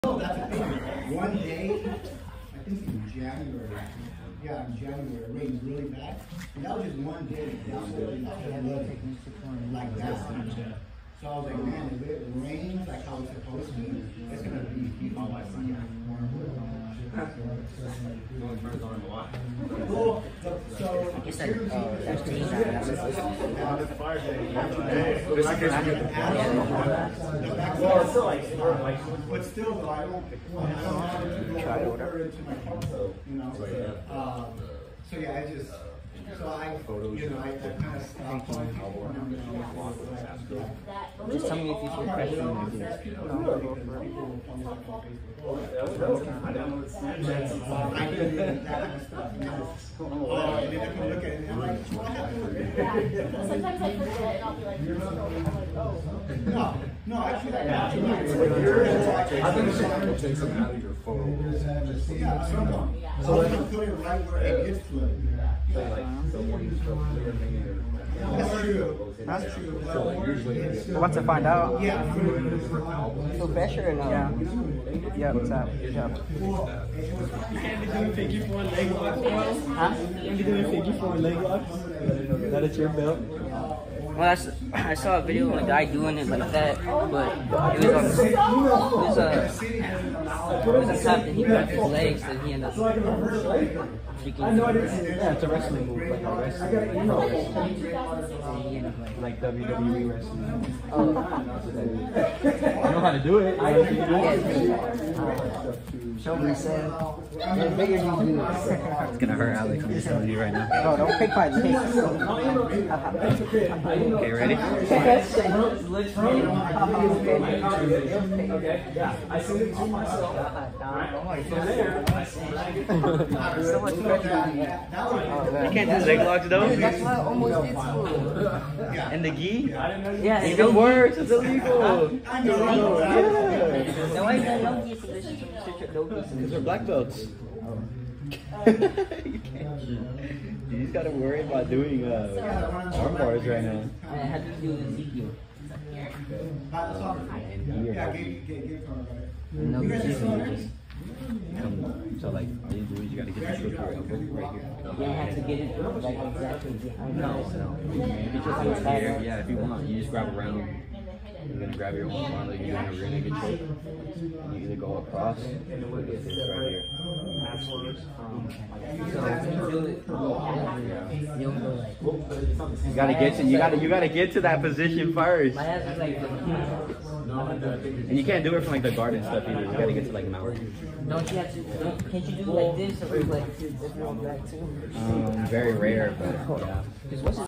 That's the thing. One day, I think in January, yeah, in January, it rained really bad. And that was just one day. That was like that. So I was like, man, if it rains like how it's supposed to, it's going to be heat on my skin. So, it's like, that's the but still, though, I don't go over into my console, you know. So yeah, I just, so I, you know, I kind of stopped. Just tell me if you feel pressure when you do it. Sometimes I forget and I'll be like, no, actually, I think it takes them out of your photo. Yeah, someone. So I can put it right where it gets to it. That's true. That's true. We're about to find out. Yeah. Feel pressure or no? Yeah. Yeah, what's up? Yeah. You can't be doing figure 4 leg locks, bro. Huh? You can't be doing figure 4 leg locks. That is your belt. Well, I saw a video of a guy doing it like that, but it was on top and he got his legs and he ended up freaking. Yeah, it's a wrestling move, like a wrestling. Like WWE wrestling. I know how to do it. I know how to do it. Show me, Sam. The bigger you do. It's gonna hurt Alex. I'm just telling you right now. Oh, don't pick my legs. Okay, ready? Okay, yeah. I send it to myself. So much pressure. You can't do leg locks though. That's why I almost did school. And the gi? Yeah, Even worse. It's illegal. No, I don't know these positions. These are black belts. You can't. You just gotta worry about doing arm bars right now. I had to do Ezekiel. No, so like, all you do is you gotta get the shoulder right here. you don't have to get it like exactly behind. No. You just do it here. Yeah, if you want, you just grab around. You're gonna grab your own arm like you're doing a rear naked choke. You either go across or this right here. So you do it. You don't go like. You gotta get to that position first. My ass is like. And you can't do it from like the guard and stuff either. You gotta get to like mount. Don't you have to? Can't you do like this or like this back too? Very rare, but yeah.